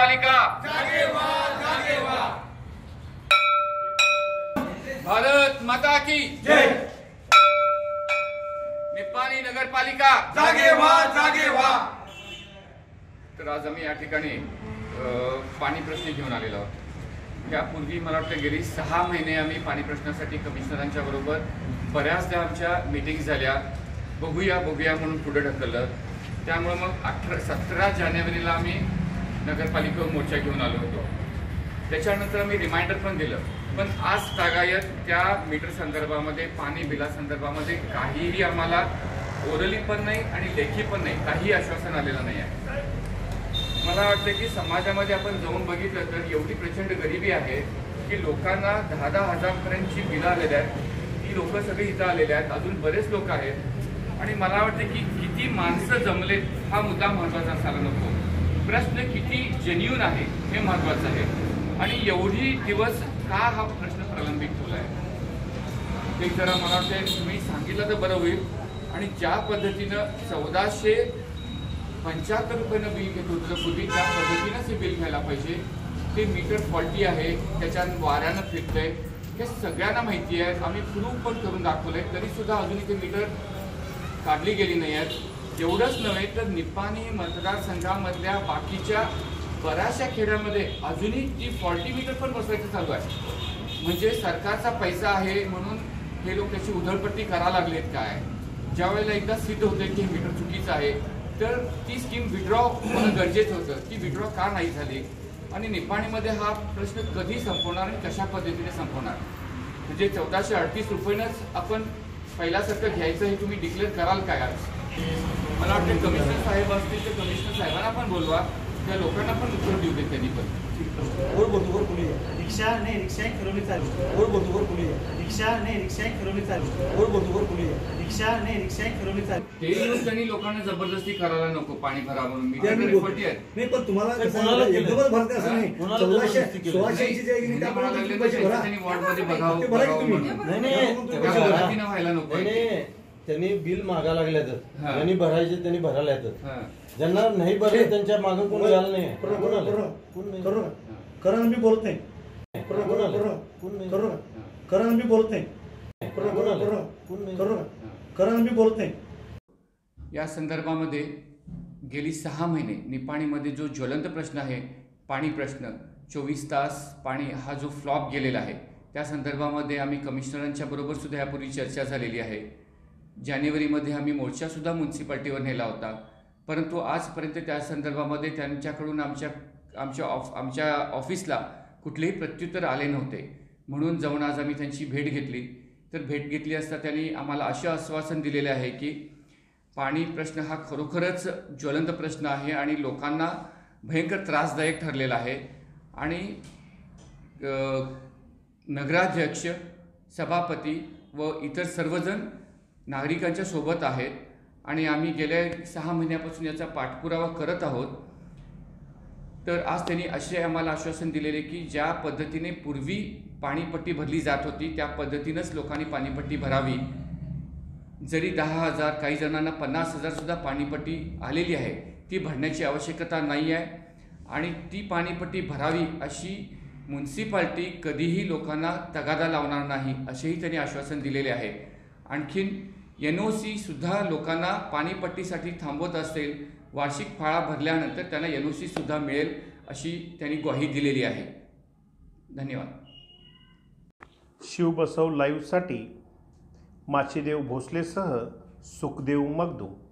नगरपालिका जागे व्हा। भारत माता की जय। निप्पाणी नगरपालिका जागे व्हा। तर आज आम्ही या ठिकाणी पाणी प्रश्न घेऊन आलेलो आहोत। यापूर्वी मला वाटतं गेली 6 महिने आम्ही पाणी प्रश्नासाठी कमिशनरांच्या बरोबर बऱ्याचदा आमच्या मीटिंग्स झाल्या, बघूया म्हणून पुढे ढकललं। त्यामुळे मग 17 जानेवारीला आम्ही नगरपालिका मोर्चा घेऊन आलो होतो। त्याच्यानंतर आम्ही रिमाइंडर पण दिलं, पण आज तागायत त्या मीटर संदर्भामध्ये, पाणी बिला संदर्भामध्ये काहीही आम्हाला ओरली पण नाही आणि लेखी पण नाही, काही आश्वासन आलेलं नाही आहे। मला वाटतं की समाजामध्ये आपण जाऊन बघितलं तर एवढी प्रचंड गरिबी आहे की लोकांना 10-10 हजारपर्यंतची बिलं आलेली आहेत। ती लोक सगळी इथं आलेली आहेत, अजून बरेच लोक आहेत आणि मला वाटतं की किती माणसं जमले हा मुद्दा महत्त्वाचा असायला नको। प्रश्न किती जेन्युइन आहे हे महत्त्वाचं आहे आणि एवढी दिवस का हा प्रश्न प्रलंबित ठेवला आहे ते जरा मला वाटतं तुम्ही सांगितलं तर बरं होईल। आणि ज्या पद्धतीनं 1475 रुपयानं बिल घेत होतं पूर्वी, त्या पद्धतीनंच हे बिल घ्यायला पाहिजे। ते मीटर फॉल्टी आहे, त्याच्यात वाऱ्यानं फिरतंय, हे सगळ्यांना माहिती आहे। आम्ही प्रूव्ह पण करून दाखवलंय, तरीसुद्धा अजून इथे मीटर काढली गेली नाही आहेत। एवढंच नव्हे तर निप्पाणी मतदारसंघामधल्या बाकीच्या बऱ्याचशा खेड्यामध्ये अजूनही ती फॉल्टी मीटर पण बसवायचं चालू आहे। म्हणजे सरकारचा पैसा आहे म्हणून हे लोक त्याची उधळपट्टी करायला लागलेत काय? ज्या वेळेला एकदा सिद्ध होतं की हे मीटर चुकीचं आहे तर ती स्कीम विड्रॉ होणं गरजेचं होतं। ती विड्रॉ का नाही झाली आणि निप्पाणीमध्ये हा प्रश्न कधी संपवणार आणि कशा पद्धतीने संपवणार? म्हणजे 1438 रुपयेनंच आपण पहिल्यासारखं घ्यायचं हे तुम्ही डिक्लेअर कराल काय? आज मला वाटतं कमिशनर साहेब असतील तर कमिशनर साहेबांना पण बोलवा, त्या लोकांना पण उत्तर देऊ दे त्यांनी पण। रिक्षा नाही, रिक्षा फिरवली चालू। रिक्षा नाही, रिक्षा फिरवली चालू। रिक्षा नाही, रिक्षा फिरवली चालू। ते त्यांनी लोकांना जबरदस्ती करायला नको पाणी भरा म्हणून। मी नाही, पण तुम्हाला एकदमच भरते असं नाही। 1400-1600 त्यांनी वॉर्डमध्ये बघावं व्हायला नको। त्यांनी बिल मागा लागल्यात, ज्यांनी भरायचे त्यांनी भरायला येतात, ज्यांना नाही भरले त्यांच्या मागे कोण झालं नाही। कारण मी बोलत नाही, कारण मी बोलत नाही, कारण मी बोलत नाही। या संदर्भामध्ये गेली 6 महिने निप्पाणीमध्ये जो ज्वलंत प्रश्न आहे, पाणी प्रश्न, 24 तास पाणी हा जो फ्लॉप गेलेला आहे, त्या संदर्भामध्ये आम्ही कमिशनरांच्या बरोबर सुद्धा यापूर्वी चर्चा झालेली आहे। जानेवारीमध्ये आम्ही मोर्चासुद्धा म्युन्सिपाल्टीवर नेला होता, परंतु आजपर्यंत त्या संदर्भामध्ये त्यांच्याकडून आमच्या ऑफिसला कुठलेही प्रत्युत्तर आले नव्हते। म्हणून जाऊन आज आम्ही त्यांची भेट घेतली, तर भेट घेतली असता त्यांनी आम्हाला असे आश्वासन दिलेले आहे की पाणी प्रश्न हा खरोखरच ज्वलंत प्रश्न आहे आणि लोकांना भयंकर त्रासदायक ठरलेला आहे आणि नगराध्यक्ष, सभापती व इतर सर्वजण नागरिकांच्या सोबत आहेत आणि आम्ही गेल्या 6 महिन्यापासून याचा पाठपुरावा करत आहोत। तर आज त्यांनी असे आम्हाला आश्वासन दिलेले की ज्या पद्धतीने पूर्वी पाणीपट्टी भरली जात होती त्या पद्धतीनंच लोकांनी पाणीपट्टी भरावी। जरी 10,000, काही जणांना 50,000 सुद्धा पाणीपट्टी आलेली आहे, ती भरण्याची आवश्यकता नाही आहे आणि ती पाणीपट्टी भरावी अशी म्युन्सिपाल्टी कधीही लोकांना तगादा लावणार नाही, असेही त्यांनी आश्वासन दिलेले आहे। आणखीन NOC सुद्धा लोकांना पाणीपट्टीसाठी थांबवत असेल, वार्षिक फाळा भरल्यानंतर त्यांना NOC सुद्धा मिळेल अशी त्यांनी ग्वाही दिलेली आहे। धन्यवाद। शिवबसव लाईव्हसाठी माचीदेव भोसलेसह सुखदेव मगदूम।